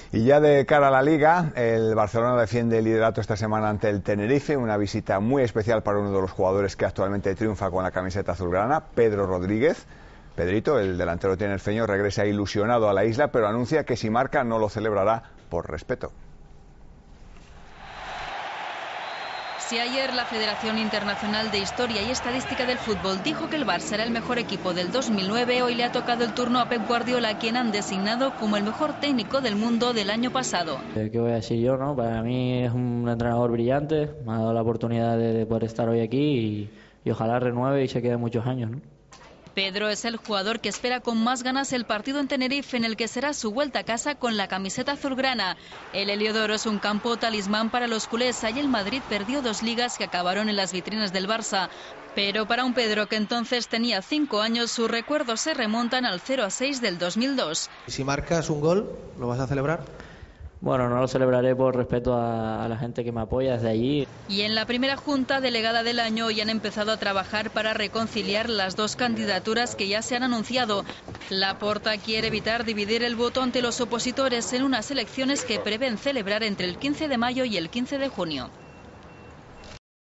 Y ya de cara a la Liga, el Barcelona defiende el liderato esta semana ante el Tenerife, una visita muy especial para uno de los jugadores que actualmente triunfa con la camiseta azulgrana, Pedro Rodríguez. Pedrito, el delantero tinerfeño, regresa ilusionado a la isla, pero anuncia que si marca no lo celebrará por respeto. Si ayer la Federación Internacional de Historia y Estadística del Fútbol dijo que el Barça era el mejor equipo del 2009, hoy le ha tocado el turno a Pep Guardiola, quien han designado como el mejor técnico del mundo del año pasado. ¿Qué voy a decir yo, no? Para mí es un entrenador brillante, me ha dado la oportunidad de poder estar hoy aquí y ojalá renueve y se quede muchos años, ¿no? Pedro es el jugador que espera con más ganas el partido en Tenerife, en el que será su vuelta a casa con la camiseta azulgrana. El Heliodoro es un campo talismán para los culés. Ayer el Madrid perdió 2 ligas que acabaron en las vitrinas del Barça. Pero para un Pedro que entonces tenía 5 años, sus recuerdos se remontan al 0-6 del 2002. Si marcas un gol, ¿lo vas a celebrar? Bueno, no lo celebraré por respeto a la gente que me apoya desde allí. Y en la primera junta delegada del año ya han empezado a trabajar para reconciliar las dos candidaturas que ya se han anunciado. Laporta quiere evitar dividir el voto ante los opositores en unas elecciones que prevén celebrar entre el 15 de mayo y el 15 de junio.